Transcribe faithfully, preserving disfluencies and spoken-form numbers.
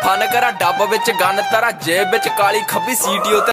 fun करा dub विच gun तरा जेब विच काली खब्बी सीटी